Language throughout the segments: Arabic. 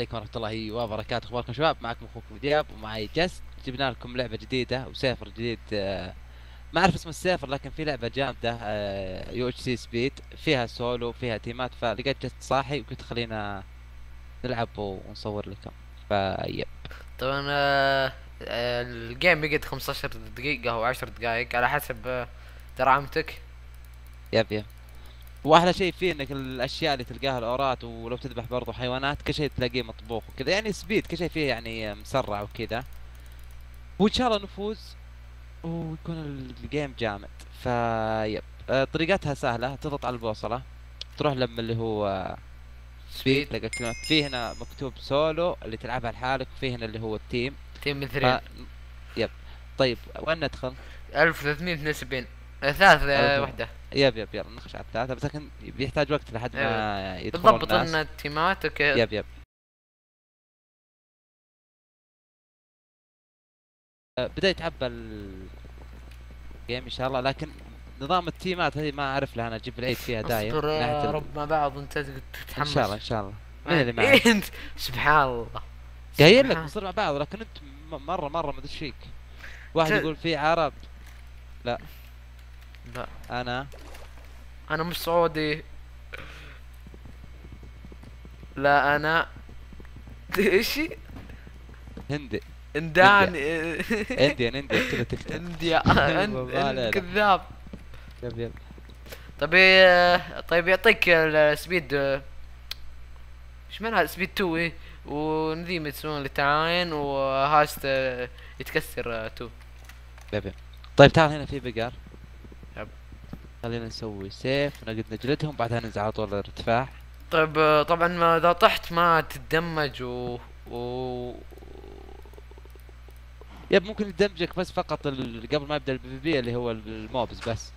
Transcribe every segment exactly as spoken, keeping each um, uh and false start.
عليكم ورحمة الله وبركاته، اخباركم شباب؟ معكم اخوكم دياب ومعي جست. جبنا لكم لعبة جديدة وسيفر جديد. آه، ما اعرف اسم السيفر، لكن في لعبة جامدة، آه، يو اتش سي سبيد، فيها سولو فيها تيمات. فلقيت جست صاحي وقلت خلينا نلعب ونصور لكم. فيب. طبعا آه، آه، الجيم يقعد خمسة عشر دقيقة او عشر دقائق على حسب آه، ترعمتك. يب يب. واحلى شيء فيه انك الاشياء اللي تلقاها الاورات، ولو تذبح برضو حيوانات كل شيء تلاقيه مطبوخ وكذا، يعني سبيد كل شيء فيه يعني مسرع وكذا. وان شاء الله نفوز ويكون الجيم جامد. فيب. آه، طريقتها سهلة، تضغط على البوصلة، تروح لما اللي هو سبيد، سبيد. تلقى كلمة في هنا مكتوب سولو اللي تلعبها لحالك، وفي هنا اللي هو التيم. تيم من ف اثنين. يب. طيب وين ندخل؟ ألف وثلاثمية واثنين وسبعين. آه، ثالث ألف. آه، وحدة. يب يب يلا نخش على الثلاثة، بس لكن بيحتاج وقت لحد آه، ما يدخلون بتضبط ان الناس. التيمات اوكي. يب يب. آه، بدأ يتعبى الجيم ان شاء الله، لكن نظام التيمات هذه ما اعرف لها، انا اجيب العيد فيها دايم اصبر من ناحية يا ال... رب مع بعض انت ان شاء تتحمس. الله ان شاء الله. من ما- اللي معي؟ إيه انت. سبحان الله. قايل لك سبحان. بنصير مع بعض، لكن انت م- مره مره ما ادري ايش فيك. واحد ت... يقول في عرب. لا. لا. انا انا مش سعودي. لا انا. ايشي. هندي. هندي. انداني. انديان انديان كذا تكتب. انديا. انت ما انت علينا. كذاب. يب يب. طيب إيه- طيب يعطيك السبيد. ايش مالها سبيد تو ايه. ونذيم يسوون للتعاين وهاست آه، يتكسر آه، تو. يب يب. طيب تعال هنا في بقر. يب. خلينا نسوي سيف، نقعد نجلدهم بعدها ننزل على طول الارتفاع. طيب آه، طبعا ما اذا طحت ما تتدمج و و يب ممكن يدمجك، بس فقط ال... قبل ما يبدا البي في بي اللي هو الموبز بس.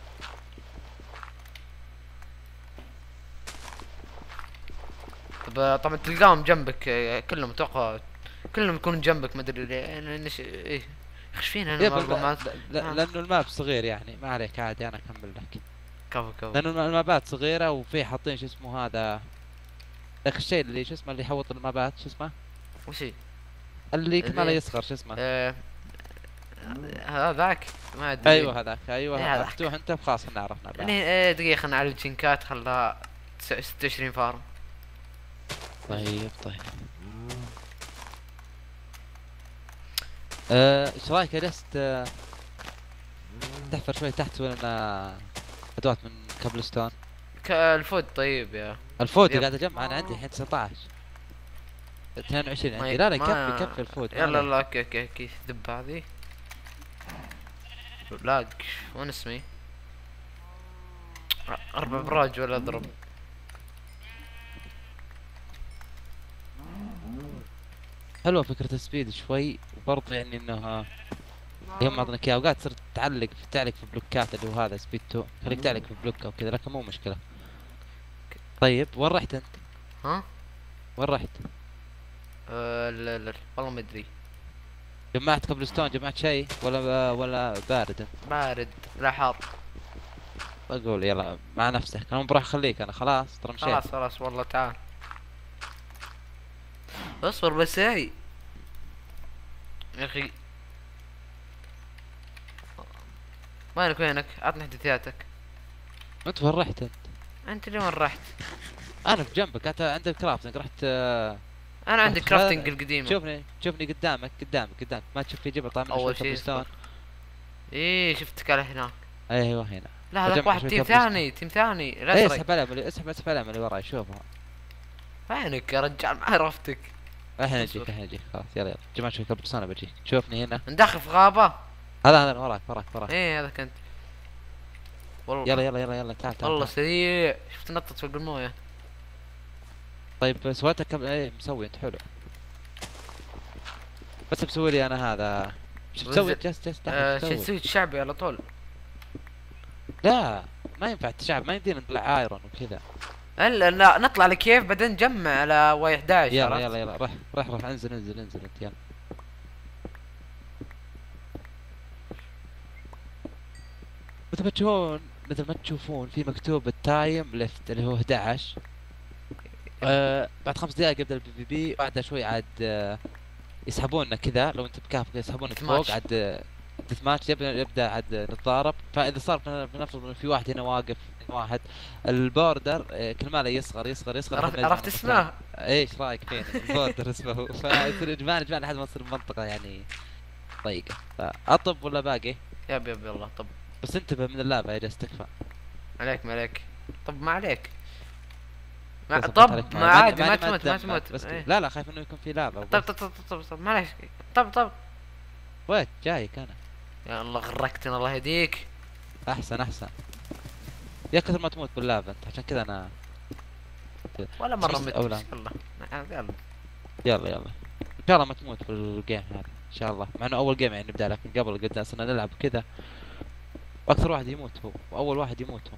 طيب آه، طبعا تلقاهم جنبك آه، كلهم اتوقع. كلهم يكونون جنبك ما ادري ليه انا نش... ايه. ايش فينا انا يب والله الم... ما ل... ل... ما لانه الماب صغير، يعني ما عليك عادي، انا اكمل لك. كفو كفو. لانه الم- المابات صغيره، وفي حاطين شو اسمه هذا، ذاك الشيء اللي شو اسمه اللي يحوط المابات، شو اسمه وش هي؟ اللي كماله ذي يصغر، شو اسمه؟ آه، هذاك ما ادري. ايوه هذاك، ايوه ايه هذاك. افتوح انت خلاص احنا عرفنا بعض. يعني ايه دقيقة خلنا على الجنكات خلاها ستة وعشرين فارم. طيب طيب. آه، ايش رايك يا جست، آه، تحفر شوي تحت تسوي لنا ادوات من كابلستون. الفود طيب يا. الفود يب. قاعد اجمع انا، عندي الحين تسعة عشر اثنين وعشرين ما عندي. ي... لا لا يكفي ما يكفي الفود، ما يلا عليه. يلا اوكي اوكي اوكي دب هذه. لاق. وين اسمي؟ اربع ابراج ولا اضرب. حلوه فكره السبيد شوي، وبرضه يعني انه يوم اعطينك اياه اوقات صرت تعلق في تعلق في بلوكات، اللي هو هذا سبيد تو خليك تعلق في بلوك او كذا، لكن مو مشكله. طيب وين رحت انت؟ ها؟ وين رحت؟ أه لا لا والله ما ادري. جمعت كابلستون، جمعت شيء ولا ولا بارد انت؟ بارد. لا حار. بقول يلا مع نفسك، انا بروح اخليك، انا خلاص ترى مشيت. خلاص خلاص والله تعال. اصبر بس هاي. يا اخي. وينك وينك عطني احداثياتك. انت وين رحت انت؟ انت لين وين رحت؟ انا في جنبك، انت عندك كرافتنج رحت. آه، انا عندي رحت كرافتنج خل... القديمة. شوفني شوفني قدامك قدامك قدامك، ما تشوف في جبل طالع منه شوي اول شيء كابلستون؟ اصبر. ايه شفتك على هناك. ايوه هنا. لا هذاك بجمع واحد شوي تيم كابلستون. ثاني تيم ثاني ايه الازرق. اسحب عليهم اللي اسحب اسحب عليهم اللي وراي، شوفها. وينك يا رجال ما عرفتك. الحين اجيك اصبر. الحين اجيك خلاص، يلا يلا جمع شوي كابلستون بجيك، شوفني هنا. ندخل في غابة. هذا هذا وراك وراك وراك. ايه هذا كنت. والله. يلا يلا يلا يلا تعال تعال والله تعال. سريع شفت نطت فوق المويه. طيب سويتك كم... ايه مسوي انت حلو. بس مسوي لي انا هذا. شو تسوي؟ بنزل. جلس جلس تحت آه شو شو تسوي؟ تسوي الشعبي على طول. لا ما ينفع التشعب، ما يمدينا نطلع ايرون وكذا. الا لا نطلع لكيف بعدين نجمع على واي احد عشر يلا عرفت؟ يلا يلا روح روح روح انزل انزل انزل انت يلا. مثل ما تشوفون مثل ما تشوفون في مكتوب التايم ليفت اللي هو احد عشر. آه بعد خمس دقائق يبدا البي في بي، بعدها شوي عاد آه يسحبوننا كذا، لو انت بكهف يسحبونك فوق ماتش. عاد. ديث ماتش يبدا يبدا عاد نتضارب. فاذا صار بنفرض انه في واحد هنا واقف، واحد البوردر آه، كل ما لا يصغر يصغر يصغر لحد عرفت ما يجمعنا عرفت مكان. اسمه. ايش رايك فين البوردر اسمه؟ فيصير يجمعنا يجمعنا لحد ما نصير منطقه يعني ضيقه. فاطب ولا باقي؟ يب يب يلا طب. بس انتبه من اللعبه يا جالس تكفى. عليك ما عليك. طب ما عليك. ما بس أخذت عليك طب ما معي. ماني عادي ما ماني ما تموت ما اتدمر تموت بس كذا. ايه. لا لا خايف انه يكون في لعبه طب وبس. طب طب طب طب معليش. طب طب. وين جايك انا؟ يا الله غرقتنا الله يهديك. احسن احسن. يا كثر ما تموت باللعبه انت، عشان كذا انا. ولا مرة بس مت أو بس لا. يلا. يلا. يلا يلا ان شاء الله ما تموت في الجيم هذا ان شاء الله، مع انه اول جيم يعني نبدا، لكن قبل قد اصلا نلعب كذا واكثر واحد يموت هو، واول واحد يموت هو.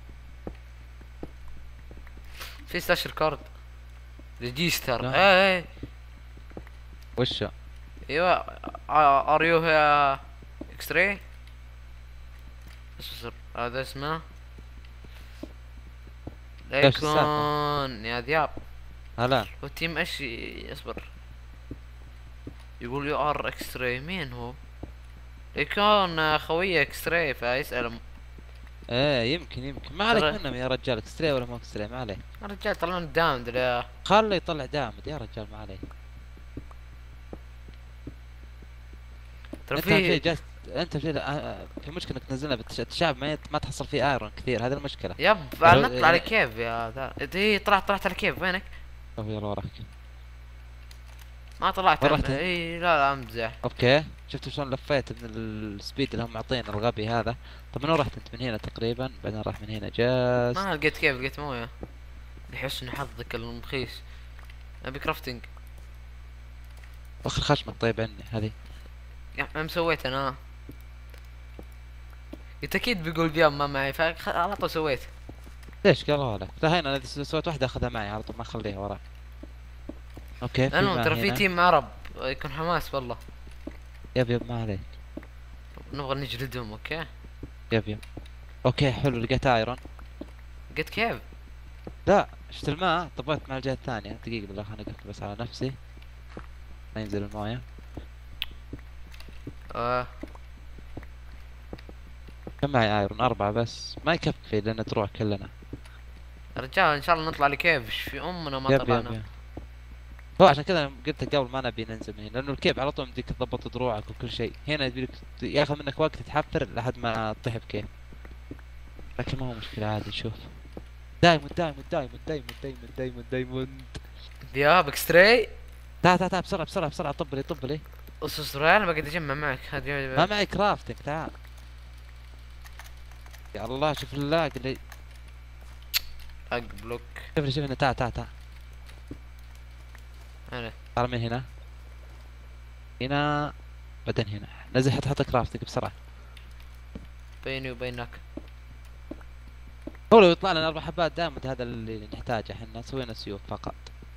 في ستاش ريكورد. ريجيستر لا. ايه ايه. وش ايوه. ار يو هي اكس راي. اصبر هذا اسمه. ايش السالفه؟ ليكون يا ذياب. هلا هو تيم ايش اصبر. يقول يو ار اكس راي مين هو؟ يكون خويه اكس راي فيسأل. ايه يمكن يمكن ما عليك ترى منهم يا رجال، اكستري ولا مو اكستري ما عليك. الرجال طلعنا داون يا. خله يطلع دامد يا رجال ما عليك. ترى انت في في. جالس، انت في آه، في مشكله انك تنزلها بالتشعب، ما يت- ما تحصل فيه ايرون كثير، هذه المشكله. يب لو- نطلع على يعني كيف يا ذا. ايه طلعت طلعت على كيف وينك؟ طب يلا وراك. ما طلعت وين عند رحت؟ اي لا لا امزح. اوكي شفت شلون لفيت من السبيد اللي هم معطينا الغبي هذا. طب من وين رحت انت؟ من هنا تقريبا، بعدين راح من هنا جاست. ما لقيت كيف لقيت مويه. يحسن حظك المخيس. ابي كرافتنج. وخر خشمك طيب عني هذه. يا ما مسويت انا. انت اكيد بيقول ذياب ما معي فعلى طول سويت. ليش قالوا لك؟ لا هنا اذا سويت واحده اخذها معي على طول، ما اخليها وراي. اوكي في المهم ما ترى في هنا. تيم عرب يكون حماس والله. يب يب ما عليك. نبغى نجلدهم اوكي. يب يب. اوكي حلو لقيت ايرون. قلت كيف؟ لا شفت الماء طبيت مع الجهه الثانيه. دقيقه بالله خليني اقفل بس على نفسي ما ينزل المويه. آه. كم معي ايرون؟ اربعه بس ما يكفي لان تروح كلنا. رجال ان شاء الله نطلع لكيف ايش في امنا ما يب يب طلعنا. يب. هو عشان كذا قلت لك قبل ما نبي ننزل من هنا، لانه الكيف على طول يمديك تضبط دروعك وكل شيء، هنا يبيلك ياخذ منك وقت تحفر لحد ما تطيح بكيف. لكن ما هو مشكلة عادي نشوف. دايموند دايموند دايموند دايموند دايموند دايموند دايموند. ذياب اكستراي. تعال تعال تعال بسرعة بسرعة بسرعة طب لي طب لي. اصص انا بقعد اجمع معك هذه. ما معي كرافتنج تعال. يا الله شوف اللاق اللي. اق بلوك. شوف لي شوف هنا تعال تعال تعال. انا تعال من هنا. هنا بعدين هنا نزل حط حط كرافتنج بسرعة. بيني وبينك. هو لو يطلع لنا اربع حبات دايموند هذا اللي نحتاجه احنا، سوينا سيوف فقط.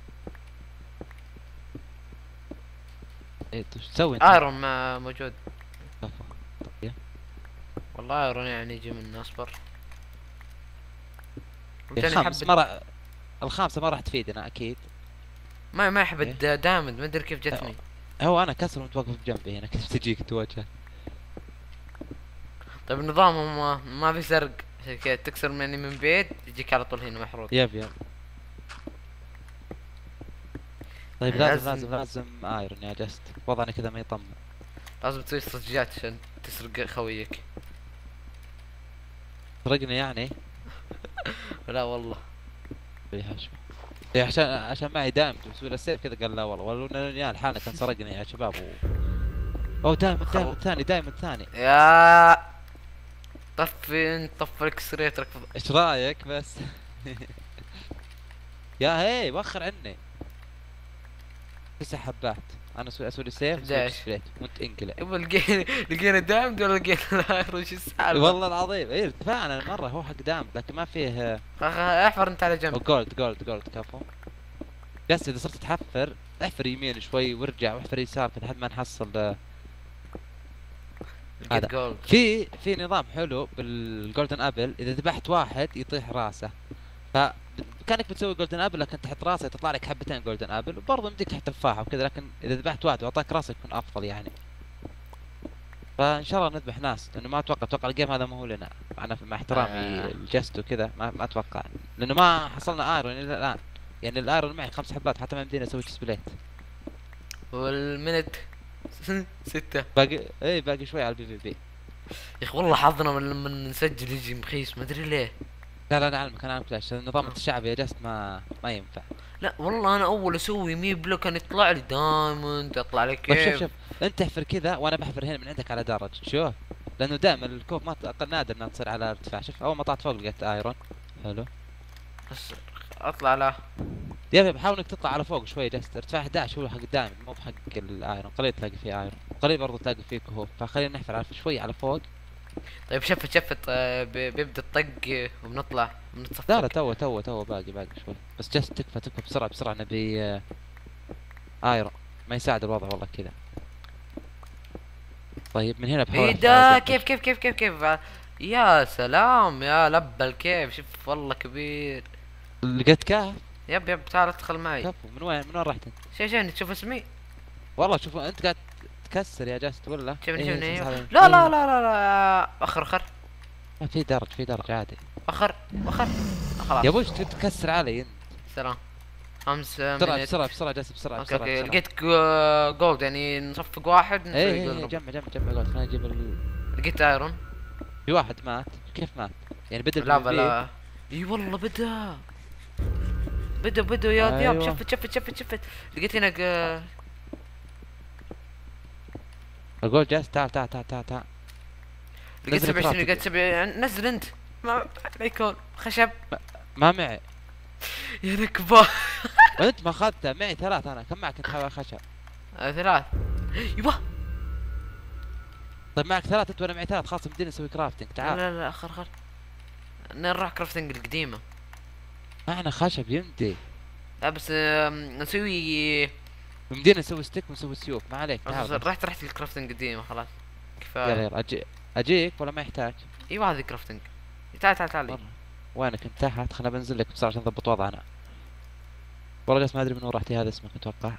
ايه ايش تسوي انت؟ ايرون ما موجود. كفو. طيب. والله ايرون يعني يجي من اصبر. الخامس ما راح، الخامسة ما راح تفيدنا اكيد. ما ما يحب إيه؟ الدايموند ما ادري كيف جتني. هو انا كسر وانت واقف بجنبي هنا كيف تجيك تواجه. طيب نظامهم ما, ما في سرق عشان كذا تكسر مني من بعيد يجيك على طول هنا محروق. يب يب. طيب لازم- لازم لازم لازم ايرون يا جست، وضعنا كذا ما يطمن. لازم تسوي استراتيجيات عشان تسرق خويك. سرقني يعني؟ لا والله. إيه حشو. إيه عشان عشان معي دائم بسوي له السيف كذا قال لا والله، ولو انه يا لحاله كان سرقني يا شباب و... اوه دائما دائما ثاني دائما ثاني. يا طفي انت طفي الاكس راي اترك. ايش رايك بس؟ يا هي وخر عني. تسع حبات انا اسوي اسوي لي سيف اسوي ليش؟ سبليت وانت انقلع. يبا لقينا لقينا دايموند ولا لقينا الايرون شو السالفه؟ والله العظيم ايه ارتفعنا مره، هو حق دام لكن ما فيه. أخ- احفر انت على جنب. جولد جولد جولد كفو. بس اذا صرت تحفر احفر يمين شوي وارجع واحفر يسار لحد ما نحصل. آه، هذا. لقيت جولد. في في نظام حلو بالجولدن ابل، اذا ذبحت واحد يطيح راسه. ف كانك بتسوي جولدن ابل، لكن تحط راسه تطلع لك حبتين جولدن ابل، وبرضه يمديك تحت تفاحه وكذا، لكن اذا ذبحت واحد واعطاك راسه يكون افضل يعني. فان شاء الله نذبح ناس، لانه ما اتوقع اتوقع الجيم هذا ما هو لنا. انا مع احترامي آه. الجست وكذا ما, ما اتوقع، لانه ما حصلنا ايرون الى الان. يعني الايرون معي خمس حبات، حتى ما يمدينا نسوي سبليت. والمنت ستة. باقي اي باقي شوي على البي في بي. يا اخي والله حظنا من لما نسجل يجي مخيس، ما ادري ليه. لا لا لا اعلمك انا اعلمك ليش، النظام آه. الشعبي يا جست ما ما ينفع. لا والله انا اول اسوي مي بلوك كان يطلع لي دايموند، يطلع لي طيب شوف كيف. شوف، انت تحفر كذا وانا بحفر هنا من عندك على درج، شوف. لانه دائما الكوب ما ت- نادر انها تصير على ارتفاع. شوف اول ما طلعت فوق لقيت ايرون. حلو. بس اطلع لا. يا يا بحاول انك تطلع على فوق شوي، جالس ارتفاع احد عشر هو حق الدائم، مو بحق الايرون. قليل تلاقي فيه ايرون، قليل برضو تلاقي فيه كهوف، فخلينا نحفر على شوي على فوق. طيب شفت شفت آه، بي- بيبدا الطق وبنطلع لا لا بنتصفق. تو تو تو باقي باقي شوي، بس جالس تكفى تكفى بسرعه بسرعه، نبي آه، ايرون. ما يساعد الوضع والله كذا. طيب من هنا بحاول ايه احفر على ده؟ درج. كيف كيف كيف كيف كيف آه، يا سلام يا لبل كيف، شوف والله كبير. لقيت كهف. يب يب تعال ادخل معي. كفو، من وين من وين رحت انت؟ شي شي تشوف اسمي. والله شوف انت قاعد تكسر يا جاست ولا؟ شوفني إيه، شوفني صح، أيوه. صح، لا إيه. لا لا لا لا اخر اخر ما في درج، في درج عادي. اخر اخر خلاص. يا ابوي ايش تكسر علي انت؟ سلام. خمس بسرعه منت. بسرعه بسرعه جالس بسرعه اوكي بسرعه اوكي بسرعه. لقيت جو- جولد، يعني نصفق واحد ايه نسوي ايه جولد ايه ربع. جمع جمع جمع جولد، خلينا نجيب ال... لقيت ايرون. في واحد مات. كيف مات؟ يعني بدل لا بي في بي. لا اي والله بدا بدا بدا يا ذياب. ايوه شفت شفت شفت شفت لقيت هنا ج- اقول جالس تعال تعال تعال تعال تعال. لقيت نزل سبعة وعشرين، كرافتنج. لقيت سبعة. نزل انت ما لا يكون خشب ما معي. يا نكبة. وانت ما اخذته معي ثلاث، انا كم معك انت حوالي خشب؟ آه، ثلاث. يبا. طيب معك ثلاث انت وانا معي ثلاث، خلاص يمدينا نسوي كرافتنج، لا تعال. لا لا اخر اخر نروح كرافتنج القديمة. معنا خشب يمدي. لا بس آم، نسوي. يمدينا نسوي ستيك ونسوي سيوف، ما عليك تعال بس. رحت رحت الكرافتنج القديمة خلاص يلا كفاية. يلا أجي... اجيك ولا ما يحتاج؟ ايوه هذه كرافتنج. تعال تعال تعال. مرة. وينك انت تحت؟ خلنا بنزل لك بسرعة عشان نضبط وضعنا. والله جالس ما ادري من وين رحتي، هذا اسمك اتوقع.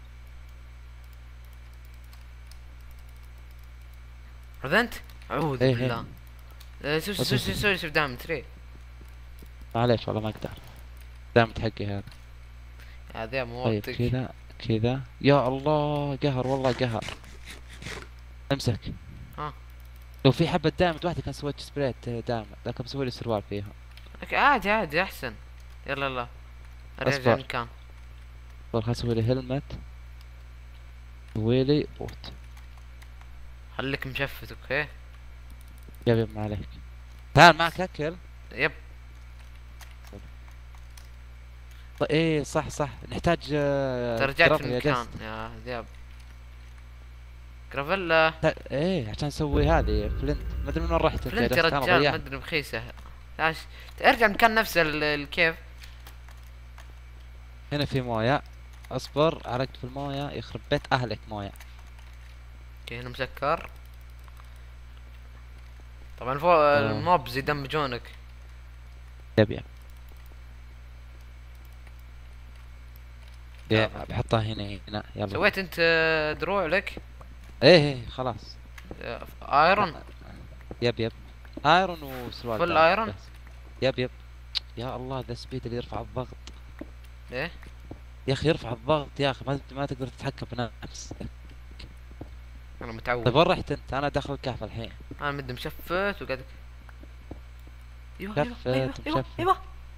هذا انت؟ اعوذ إيه بالله. آه، سوي سوي سوي سوي سوي دائما تري. معليش والله ما اقدر. دام حقي هذا. هذا مو طيب وقتك. كذا كذا، يا الله قهر والله قهر. امسك. ها. لو في حبة دايموند واحدة كان سويت سبريت دايموند، لكن بسوي لي سروال فيها. أوكي، عادي عادي احسن. يلا يلا ارجع أصبر. مكان. طيب خل اسوي لي هلمت. سوي لي بوت. خليك مشفت اوكي. يب يب ما عليك. تعال معك اكل. يب. طيب ايه صح صح نحتاج آه، ترى رجعت جرافل يا المكان جست. يا ذياب. جرافيلا. تا- ايه عشان نسوي هذه فلنت. ما ادري من وين رحت انت فلنت يا جست، أنا رجال ما ضيعت. ادري بخيسه. تعال ارجع المكان نفسه ال- الكيف. هنا في مويه. اصبر عرقت في المويه، يخرب بيت اهلك مويه. اوكي هنا مسكر. طبعا فوق آه. الموبز يدمجونك. يب يب. يا يلا. بحطها هنا هنا يلا. سويت انت آه، دروع لك. ايه ايه خلاص. آه، ايرون. يب يب. ايرون وسروال فل دايموند ايرون؟ بس. يب يب. يا الله ذا سبيد اللي يرفع الضغط. ايه يا اخي يرفع الضغط يا اخي، ما ما تقدر تتحكم بنفسك. انا طيب متعود. وين رحت انت؟ انا داخل الكهف الحين. انا مدي مشفت وقاعد. ايوه ايوه شفت ايوه ايوه ومشفت. ايوه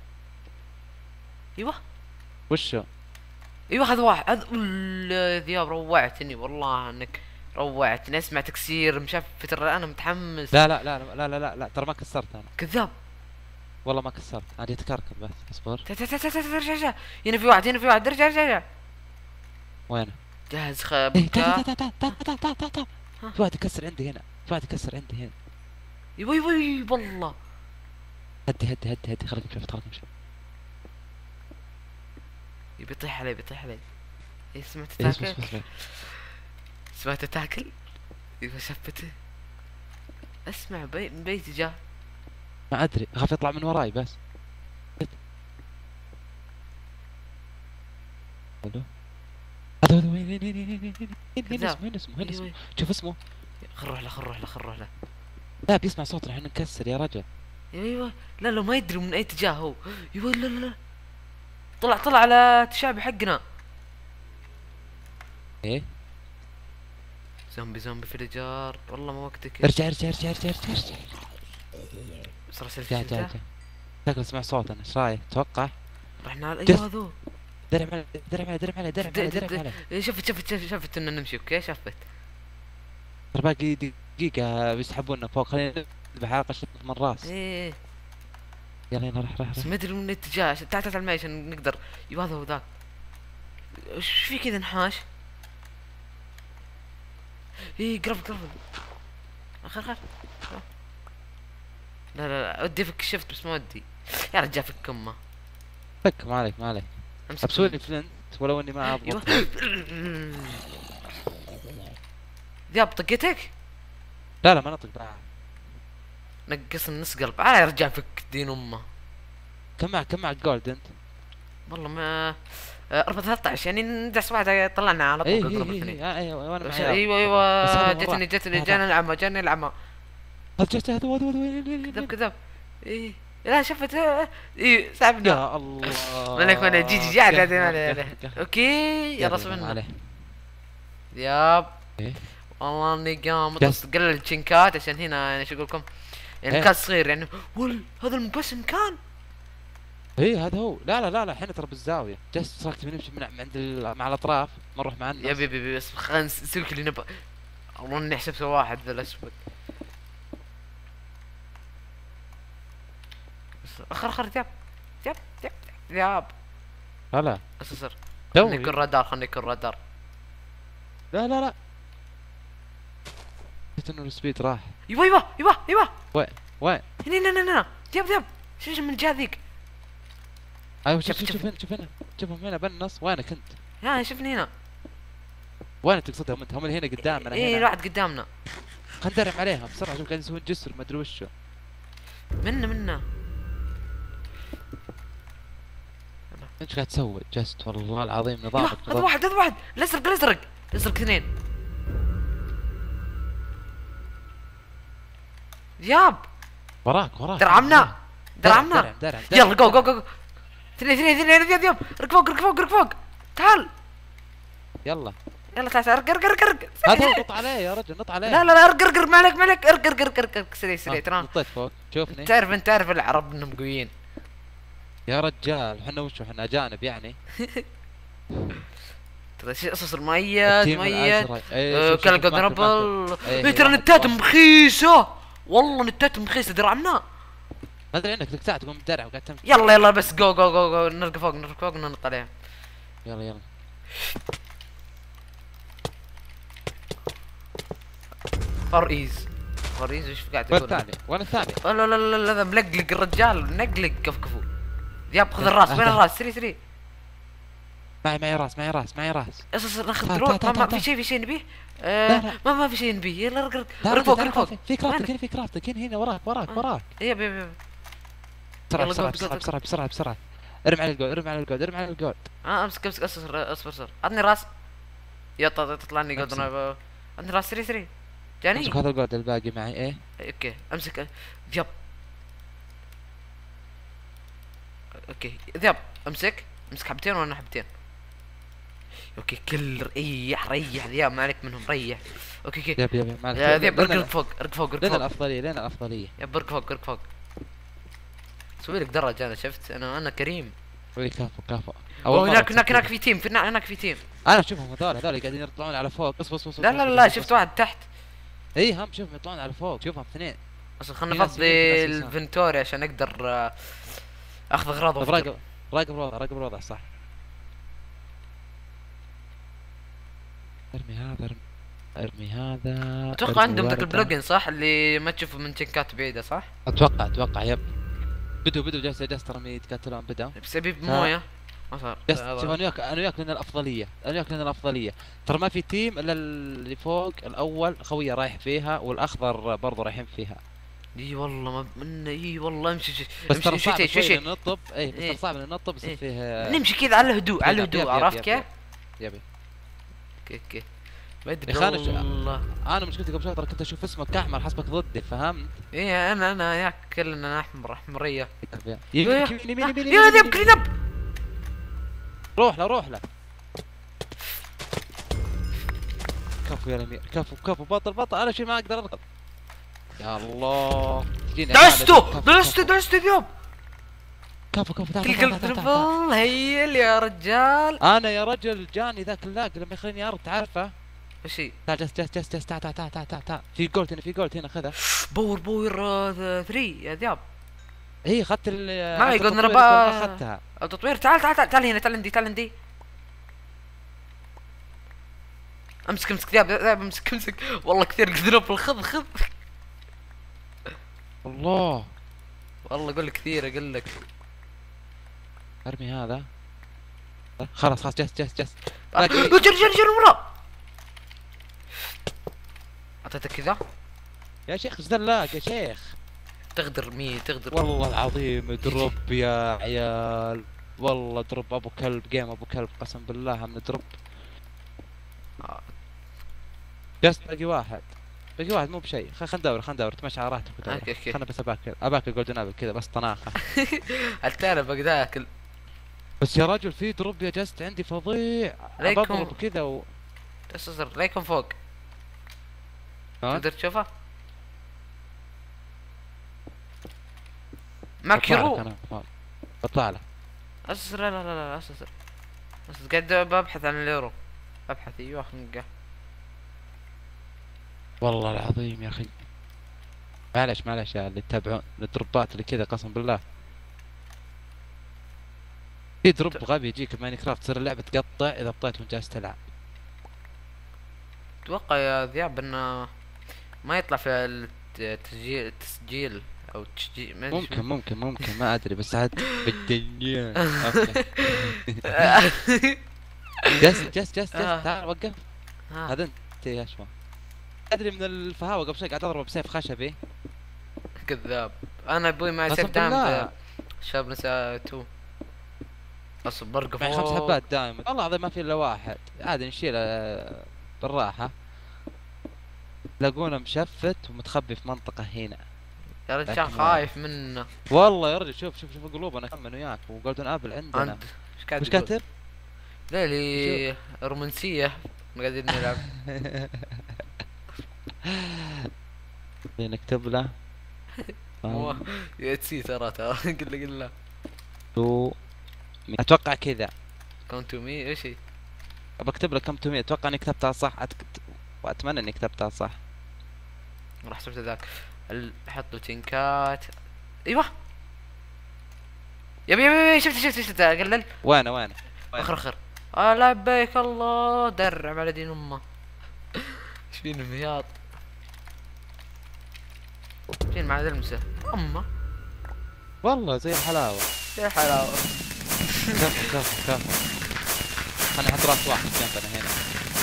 ايوه وشو؟ ايوه هذا واحد. هذا ال- ذياب روعتني والله انك روعتني. اسمع تكسير مشفت ترى انا متحمس. لا لا لا لا لا لا لا ترى ما كسرت انا. كذاب. والله ما كسرت، انا جيت اكركب بس. اصبر. تا- تا- تا- تا- تا- تا- ارجع ارجع. هنا في واحد هنا في واحد. ارجع ارجع ارجع. وينه؟ جهز ايه تعال خبكة. تعال تعال تعال تعال تعال تعال. ها. في واحد يكسر عندي هنا، في واحد يكسر عندي هنا. ايوه ايوه ايوه والله. هدي هدي هدي هدي خليك مشفت خليك مشفت. بيطيح علي بيطيح علي. ايه سمعت إيه، بس تاكل؟ بس بس. سمعت تاكل؟ ايوه شفته. اسمع بي من بيتي جاء. ما ادري اخاف يطلع من وراي بس. حلو. هذا هذا وين وين وين وين وين وين وين كذاب. اسمه وين اسمه وين أيوة، اسمه؟ أيوة. شوف اسمه. خل نروح له خل نروح له خل نروح له. لا بيسمع صوتنا احنا نكسر يا رجل. ايوه لا لا ما يدري من اي اتجاه هو. ايوه لا لا لا طلع طلع على تشابي حقنا. ايه زومبي زومبي في الجار والله ما وقتك. ارجع ارجع ارجع ارجع ارجع ارجع. صار سلف جا جا جا. شكله سمع صوتنا ايش رايك؟ توقع؟ رحنا على جس. ايوه هذول. درب عليه درب عليه درب عليه درب عليه درب عليه. إيه، شفت شفت شفت شفت اننا نمشي اوكي شفت. ترى باقي دقيقة بيسحبونا فوق خلينا نذبح حلقة شفت من الراس. ايه يلا يلا راح راح بس راح. ما ادري من الاتجاه. تعال تعال معي عشان نقدر. ايوه هذا هو ذاك. ايش في كذا نحاش؟ ايه قرب قرب. خل خل. لا لا لا ودي افك الشفت بس ما ودي. يا رجال فك كمه. فك ما عليك ما عليك. امسك ابسوني فلنت ولو اني ما اضبط. ايوه ذياب طقيتك؟ لا لا ما نطق بعد. نقص النص قلب. آه يا رجال فك دين امه. كم معك كم معك جولد انت؟ والله ما أربعة ثلاثة عشر يعني ندعس واحد طلعنا على ايه طول ايه قرب ايه الاثنين. ايه ايوه وانا بس معي. ايوه بس هذا ايوه مرة. جتني جتني هذا. جانا العمى جانا العمى. هذا جت هذا هذا هذا وين وين كذاب وين. كذاب. ايه لا شفت. ايه سحبنا. يا الله. مالك مالك جي جي جي عاد عاد مالك. اوكي يلا يلا صبنا. عليه. ياب ايه والله اني قام جس. قلل الشنكات عشان هنا يعني شو اقول لكم يعني إيه. مكان صغير يعني. ول هذا بس مكان. ايه هذا هو. لا لا لا لا احنا ترى بالزاوية. جالس تراك تبي نمشي من عند ال- مع الاطراف ما نروح مع الناس. يبي يبي بس خلينا نسوي اللي نبغى. والله اني حسبت واحد ذا الاسود. اخر اخر ذياب ذياب ذياب ذياب. هلا اصبر دوي. خلني يكون رادار خلني يكون رادار. لا لا لا. قلت انه السبيد راح. ايوه ايوه ايوه ايوه وين وين؟ هنا هنا هنا هنا ذياب ذياب. شوف من الجهه ذيك. ايوه شوف شوف- شوف شوف. شوف هنا شوف هنا شوفهم هنا بالنص. وينك انت؟ ها شوفني هنا. وين تقصدهم انت؟ هم اللي هنا قدامنا ايه هنا. واحد قدامنا. خلينا ندرب عليها بسرعة. شوف قاعدين يسوون جسر ما ادري وشو. منا منا. انت قاعد تسوي جست والله العظيم ايوه نظامك هذا نظام. واحد هذا واحد الازرق الازرق الازرق اثنين. ذياب وراك وراك. درعمنا درعمنا. درعم درعم درعم. يلا جو جو جو جو. اثنين اثنين اثنين ذياب ذياب. رك فوق رك فوق رك فوق. تعال يلا يلا تعال تعال ارق ارق ارق ارق. هذا هو. نط عليه يا رجل نط عليه. لا لا لا ارق ارق ارق ما عليك ما عليك ارق ارق ارق ارق ارق سريع سريع آه، ترى. نطيت فوق شوفني تعرف انت تعرف العرب انهم قويين. يا رجال. احنا وشو احنا اجانب يعني. ترى شيء قصص الميت التيم ميت. العاشرة. ايه شوف- كلا شوف جولدن ماكل- ماكل. ابل. إيه، ايه ترى واحد- نتاتهم واحد. رخيصة. والله نتاتهم رخيصة درعمنا. ما ادري انك لك ساعة تقوم بالدرع وقاعد تمشي. يلا يلا بس جو جو جو جو نرقى فوق نرقى فوق وننط عليها. يلا يلا. فار ايز فار ايز ايش قاعد وين تقول؟ الثاني؟ وين الثاني؟ لا لا لا لا لا ملقلق الرجال نقلق كفكفو. ذياب خذ الراس وين أهدى. الراس سري سري. معي معي راس معي راس معي راس. اصلا ناخذ تعال- دروع تعال- ما, ما تعال- في شيء في شيء نبيه. لا، آه لا. ما ما في شيء نبيه. يلا رق رق لا رق رجل فوق تعال رق فوق. تعال. في كرافتك وين؟ هنا في كرافتك هنا هنا وراك وراك وراك. يب يب يب. بسرعة يلا بسرعة جو- جو- بسرعة جو. بسرعة بسرعة بسرعة. ارمي على الجول ارمي على الجول ارمي على الجول. اه امسك امسك اصبر اصبر اصبر عطني راس. يا ط- تطلع لي أمسك. جولدن. عطني راس سري سري. جاني. امسك هذا الجول الباقي معي ايه. اوكي امسك ذياب. اوكي ذياب امسك امسك حبتين وانا حبتين. اوكي كل ريح ريح ذياب ما عليك منهم ريح. اوكي اوكي يب يب ما عليك. يا ذياب ارق لنا- ارق فوق ارق فوق ارق لنا فوق. الافضلية لنا الافضلية. يب ارق فوق ارق فوق. سوي لك درج انا شفت انا انا كريم. وي كفو كفو. أو مرة هناك هناك تصير. هناك في تيم في هناك في تيم. انا اشوفهم هذول هذول قاعدين يطلعون على فوق. بص بص بص لا لا لا شفت واحد تحت. اي هم شوفهم يطلعون على فوق. شوفهم اثنين. اصلا في خلنا ناس نفضي يمين، في ناس يسار. الفنتوري عشان اقدر آه، اخذ اغراض طيب وأفجر. راقب راقب الوضع راقب الوضع صح. ارمي هذا ارمي ارمي هذا. اتوقع ارمي عندهم ذاك وردة. البلوجن صح اللي ما تشوفه من تشيكات بعيده صح؟ اتوقع اتوقع يب. بدوا بدوا جالس جالس ترى يتقاتلون بدوا. بس ابي بمويه ما صار. بس هذا- شوف انا وياك انا وياك لنا الافضليه انا وياك لنا الافضليه. ترى ما في تيم الا اللي فوق الاول خويه رايح فيها والاخضر برضه رايحين فيها. اي والله ما من اي والله امشي امشي بس امشي ترى صعب شوي شوي شوي شوي. نطب. اي بس إيه. ترى صعب نطب يصير إيه. فيه. نمشي كذا على الهدوء على يب- يب- الهدوء يب- عرفت يب- كيف؟ يب. يبي. اوكي اوكي. ما يا ادري اخي انا ش... والله. انا مشكلتي قبل شوي ترى كنت اشوف اسمك احمر حسبك ضدي، فهمت؟ ايه انا انا ياك كلنا احمر احمريه. يا يمينك يا يمين يمين يمين يا يمين ذيب يمين. كلينب. روح له روح له. كفو يا الامير، كفو كفو، بطل بطل، انا شيء ما اقدر اركض. يا الله تجيني دعسته دعسته دعسته ذيب. كفو كفو، تعال تلقى تعال تعال تعال تعال. التربل هيل يا رجال. انا يا رجل جاني ذاك اللاق لما يخليني ارد، تعرفه؟ وش هي؟ تعال جس جس جس جس، تعال تعال تعال تعال تعال تعال. في جولد هنا، في جولد هنا، خذها. باور باور ثلاثة يا ذياب. هي اخذت ال ما عدة يقول تطوير نبا- ما اخذتها. التطوير. تعال تعال تعال تعال هنا، تعال عندي، تعال عندي. امسك امسك ذياب ذياب، امسك امسك. والله كثير قدرب. خذ خذ. الله. والله اقول لك كثير، اقول لك. ارمي هذا. خلاص خلاص، جس جس جس. جري جري جري ورا. اعطيتك كذا. يا شيخ ايش ذا اللاق يا شيخ؟ تغدر مي تغدر. والله العظيم دروب يا عيال، والله دروب ابو كلب، جيم ابو كلب، قسم بالله من دروب. آه. جس باقي واحد، باقي واحد مو بشيء. خل خل ندور خل ندور، تمشي على راحتك ودور. اوكي اوكي. خلنا بس اباكل اباكل جولدن ابل كذا بس طناخه. حتى انا بقدر اكل. بس يا رجل في دروب يا جست عندي فظيع، عليكم. بضرب كذا و تصدر ليكم فوق. ها؟ تقدر تشوفه؟ معك بطلع لك هيرو. انا فوق. بطلع له. أسر لا لا لا لا أسر. بس قاعد ببحث عن اليورو. ابحث ايوه خنقه. والله العظيم يا اخي معلش معلش يا اللي تتابعون الدروبات اللي كذا، قسم بالله في دروب غبي يجيك بماينكرافت تصير اللعبة تقطع اذا بطيت وانت جالس تلعب. اتوقع يا ذياب انه ما يطلع في التسجيل التسجيل او التسجيل. ما أدري ممكن شو. ممكن ممكن ما ادري بس عاد بالدنيا. اوكي جس جس جس جس آه. تعال وقف. آه. هذا انت يا شباب ادري من الفهاوة قبل شوي قاعد اضرب بسيف خشبي. كذاب. انا ابوي معي قسم سيف دام بالله. شاب نساء تو. اصب برقه معي خمس فوق. حبات دائما، والله العظيم ما في الا واحد، عادي نشيله بالراحة. تلاقونه مشفت ومتخبي في منطقة هنا. يا رجال لكن- خايف منه. والله يا رجل شوف شوف شوف قلوب انا كم وياك وجولدن ابل عندنا. انت ايش قاعد وش تقول؟ كاتب؟ ليلي رومانسيه قاعدين نلعب. نكتب له مو يتسي ترى ترى. قل له قل له. تو اتوقع كذا. كونت تو مي ايش هي؟ بكتب لك كم تومية، اتوقع اني كتبتها صح أتك... واتمنى اني كتبتها صح. راح حسبت ذاك. ال- حط له تنكات. ايوه. يبي يبي يبي شفت شفت شفت قلل. وين وين؟ اخر اخر. آه لبيك الله درع على دين امه. ايش فين المهياط؟ فين مع المسه امه. والله زي الحلاوة. يا حلاوه. كفو كفو كفو. خليني احط راس واحد جنبنا هنا.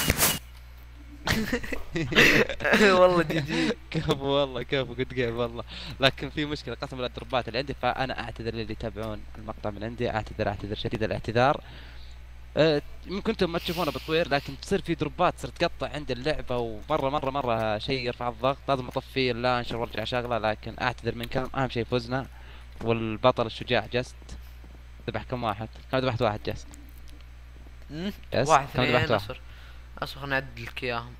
والله جي جي. كفو والله كفو قد جيم والله. لكن في مشكلة قسم بالله الدروبات اللي عندي، فانا اعتذر للي يتابعون المقطع من عندي، اعتذر اعتذر شديد الاعتذار. أه، ممكن انتم ما تشوفونه بتطوير لكن تصير في دروبات تصير تقطع عند اللعبة، ومرة مرة مرة شيء يرفع الضغط، لازم اطفيه لا انشر وارجع شغله. لكن اعتذر منكم، اهم شيء فزنا والبطل الشجاع جست. ذبح كم واحد؟ كم ذبحت واحد جست؟ مم. يس واحد كم ذبحت اثنين واحد؟ اصبر اصبر خلنا نعدل لك اياهم.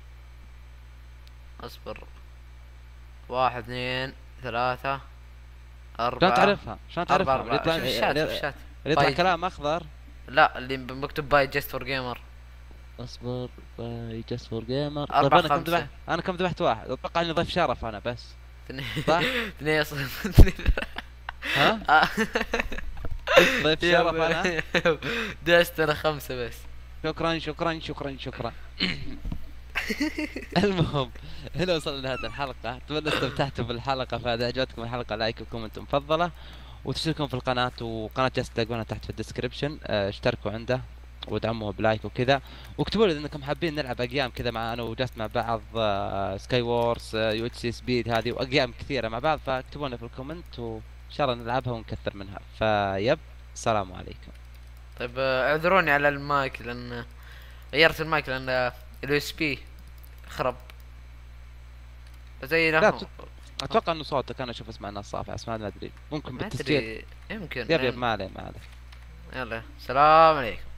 اصبر. واحد اثنين ثلاثة أربعة. شلون تعرفها؟ شلون أربعة تعرفها؟ أربعة. يطلع شوف الشات شوف اللي الشات. يطلع باي. كلام اخضر. لا اللي مكتوب باي جست فور جيمر. اصبر باي جست فور جيمر. طيب أربعة انا كم خمسة. ذبحت؟ انا كم ذبحت واحد؟ اتوقع اني ضيف شرف انا بس. اثنين صح؟ اثنين صفر اثنين. ها؟ آه. ضيف شرف انا. دست انا خمسة بس. شكرا شكرا شكرا شكرا. المهم هنا وصلنا لنهاية الحلقة، اتمنى استمتعتوا بالحلقة، فاذا عجبتكم الحلقة لايك وكومنت مفضلة، وتشتركون في القناة، وقناة جالس تلاقونها تحت في الديسكربشن. اه، اشتركوا عنده ودعموه بلايك وكذا، واكتبوا لي اذا انكم حابين نلعب اقيام كذا مع انا وجالس مع بعض، اه سكاي وورز، اه يو اتش سي سبيد هذه واقيام كثيرة مع بعض، فاكتبوا لنا في الكومنت وان شاء الله نلعبها ونكثر منها. فيب السلام عليكم. طيب آه، اعذروني على المايك لان غيرت المايك لان اليو اس بي خرب زي لا له. ت- اتوقع انه صوتك انا اشوف اسمع الناس صافي، بس ما ادري ممكن ما بالتسجيل. ادري يمكن يب يب لأن... ما عليه ما عليه. يلا سلام عليكم.